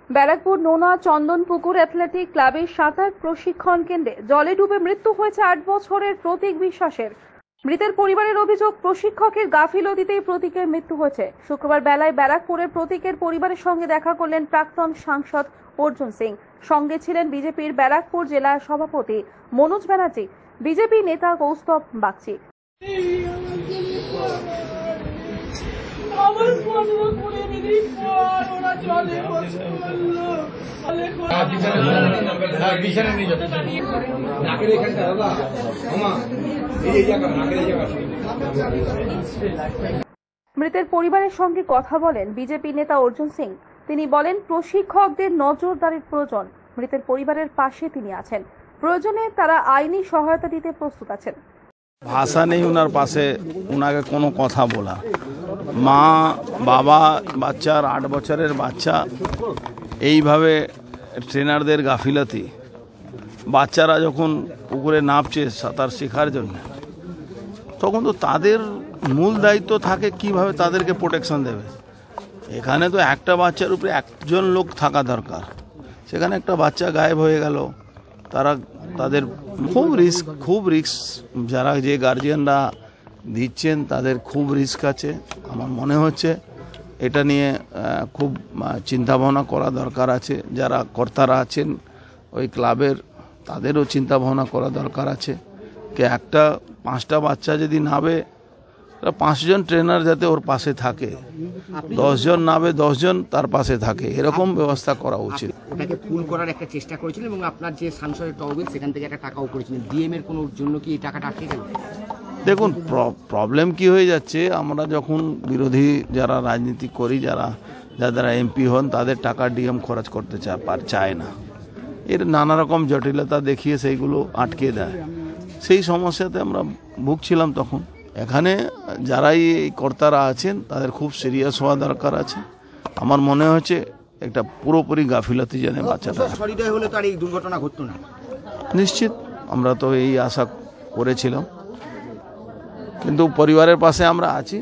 ব্যারাকপুর নোনা চন্দনপুকুর অ্যাথলেটিক ক্লাবের সাঁতার প্রশিক্ষণ কেন্দ্রে জলে ডুবে মৃত্যু হয়েছে 8 বছরের প্রতীক বিশ্বাসের। মৃতের পরিবারের অভিযোগ, প্রশিক্ষকের গাফিলতিতেই প্রতীকের মৃত্যু হয়েছে। শুক্রবার বেলায় ব্যারাকপুরের প্রতীকের পরিবারের সঙ্গে দেখা করলেন প্রাক্তন সাংসদ অর্জুন সিং। সঙ্গে ছিলেন বিজেপির ব্যারাকপুর জেলা সভাপতি মনোজ ব্যানার্জি, বিজেপি নেতা কৌস্তব বাগচি। মৃতের পরিবারের সঙ্গে কথা বলেন বিজেপি নেতা অর্জুন সিং। তিনি বলেন, প্রশিক্ষকদের নজরদারির প্রয়োজন। মৃতের পরিবারের পাশে তিনি আছেন, প্রয়োজনে তারা আইনি সহায়তা দিতে প্রস্তুত আছেন। ভাষা নেই ওনার পাশে ওনাকে কোনো কথা বলা। মা বাবা, বাচ্চার 8 বছরের বাচ্চা, এইভাবে ট্রেনারদের গাফিলতি। বাচ্চারা যখন পুকুরে নামছে সাঁতার শেখার জন্য, তখন তো তাদের মূল দায়িত্ব থাকে কিভাবে তাদেরকে প্রোটেকশন দেবে। এখানে তো একটা বাচ্চার উপরে একজন লোক থাকা দরকার, সেখানে একটা বাচ্চা গায়েব হয়ে গেল। তাদের খুব রিস্ক যারা যে গার্জিয়ানরা দিচ্ছেন তাদের খুব রিস্ক আছে। আমার মনে হচ্ছে এটা নিয়ে খুব চিন্তা ভাবনা করা দরকার আছে। যারা কর্তারা আছেন ওই ক্লাবের, তাদেরও চিন্তা ভাবনা করা দরকার আছে যে 5টা বাচ্চা যদি নাবে, 5 জন ট্রেনার যাতে ওর পাশে থাকে, 10 জন নাবে 10 জন তার পাশে থাকে, এরকম ব্যবস্থা করা উচিত। ওটাকে ফুল করার একটা চেষ্টা করেছিলেন এবং আপনার যে সাংসদের তহবিল সেখান থেকে একটা টাকাও করেছিলেন। ডিএম এর কোনো জন্য কি এই টাকাটা আটকে গেল? দেখুন, প্রবলেম কি হয়ে যাচ্ছে, আমরা যখন বিরোধী যারা রাজনীতি করি, যারা এমপি হন, তাদের টাকা ডিএম খরচ করতে চায় না। এর নানা রকম জটিলতা দেখিয়ে সেইগুলো আটকে দেয়। সেই সমস্যাতে আমরা ভুগছিলাম তখন। এখানে যারাই এই কর্তারা আছেন তাদের খুব সিরিয়াস হওয়া দরকার আছে। আমার মনে হচ্ছে একটা পুরোপুরি গাফিলতি জানে বাচ্চাটা। সহৃদয় হলে তো আর এই দুর্ঘটনা ঘটতো না। নিশ্চিত, আমরা তো এই আশা করেছিলাম, কিন্তু পরিবারের পাশে আমরা আছি।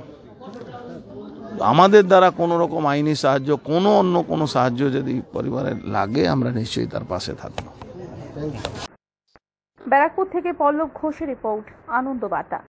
আমাদের দ্বারা কোনো রকম আইনি সাহায্য, অন্য কোনো সাহায্য যদি পরিবারের লাগে, আমরা নিশ্চয়ই তার পাশে থাকবো। ব্যারাকপুর থেকে পল্লব ঘোষের রিপোর্ট, আনন্দ বার্তা।